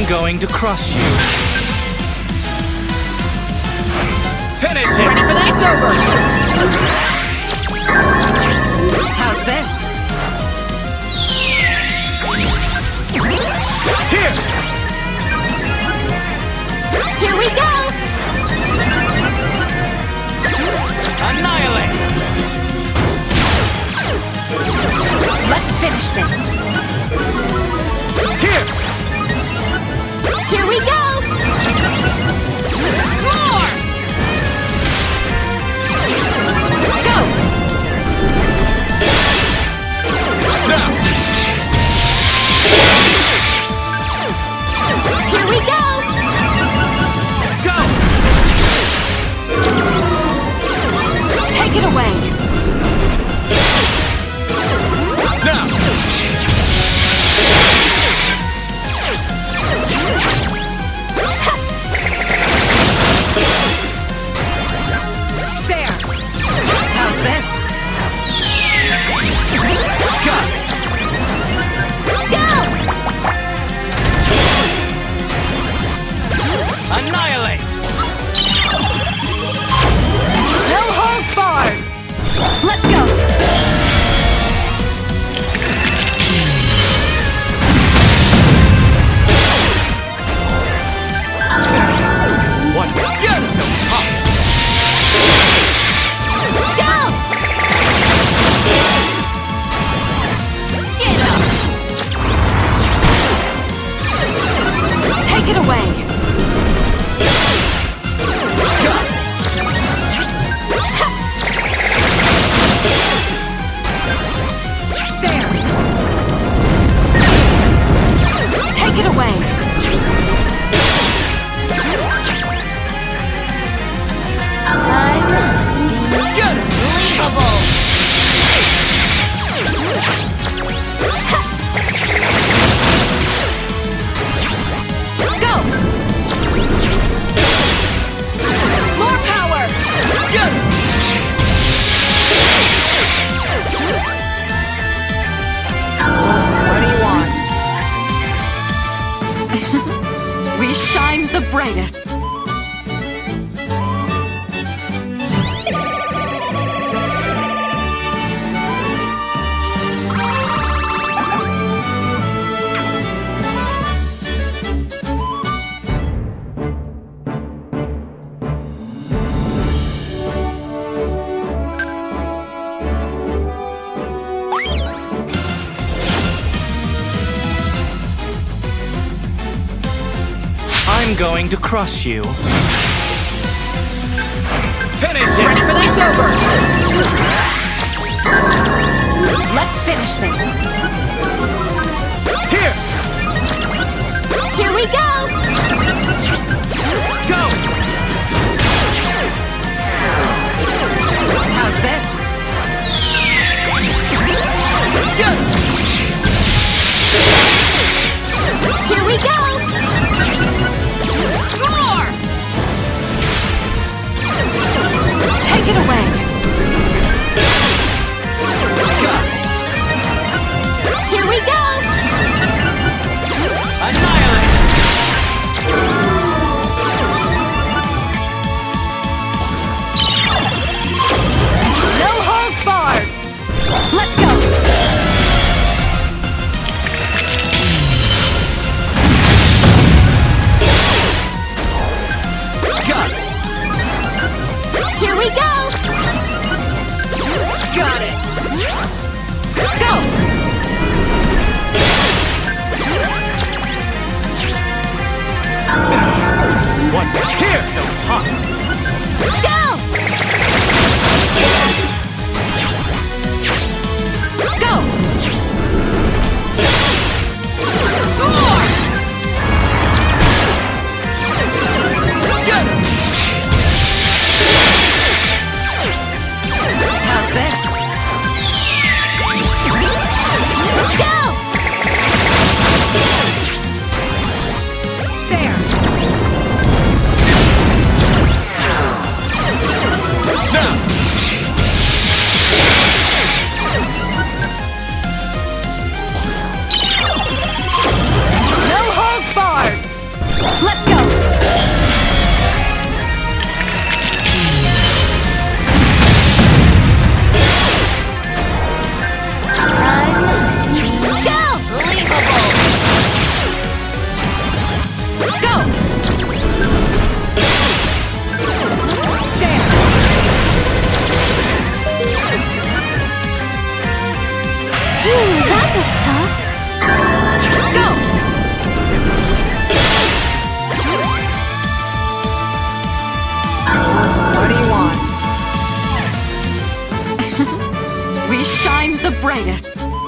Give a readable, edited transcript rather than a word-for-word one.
I'm going to crush you. Finish it! Ready for this? Over! How's this? Here! Here we go! Annihilate! Let's finish this. Here! Here we go! More! Go! Now! Here we go! Go! Take it away! Now! There! How's this? Got it! Go! Annihilate! No holds barred! Let's go! What makes you so tough? Go! Get up! Take it away! Got it! There! Take it away! Get it! Unbelievable! Go! More power! Get it! What do you want? We shined the brightest. I'm going to crush you. Finish it! Ready for this? Over! Let's finish this. Here! Here we go! Go! How's this? Get it! Here we go! More! Take it away! Got it! Here we go! Annihilate! No holds barred! Let's go! Got it! Here we go! Got it! Go! What makes you so tough? Go! Go! More! Get it! How's this? Go! There! brightest.